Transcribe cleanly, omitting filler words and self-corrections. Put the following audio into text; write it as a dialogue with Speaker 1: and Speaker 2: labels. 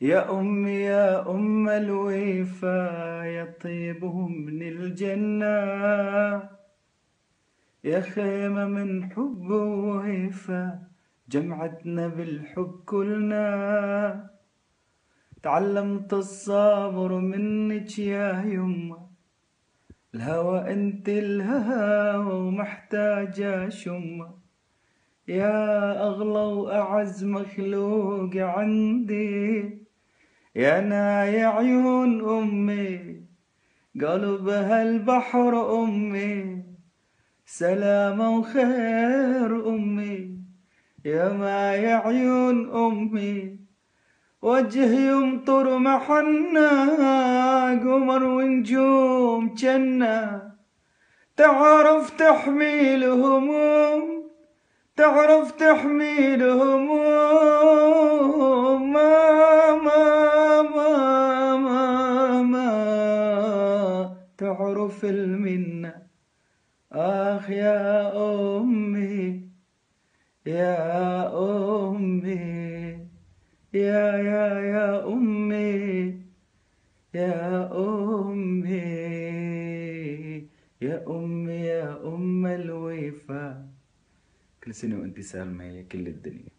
Speaker 1: يا أمي يا أم الوفا يا طيبه من الجنة، يا خيمة من حب ووفا جمعتنا بالحب كلنا. تعلمت الصبر منك يا يمه، الهوى انت الهوى ومحتاجة شمه، يا أغلى وأعز مخلوق عندي، يا ناي عيون أمي قلبها البحر أمي، سلامة وخير أمي يا ماي عيون أمي، وجه يمطر محنا قمر ونجوم جنة، تعرف تحمي الهموم تعرف تحمي الهموم، ما تعرف المنة. آخ يا أمي يا أمي يا أمي يا أمي يا أمي يا أم الوفا. كل سنة وأنت سالمة يا كل الدنيا.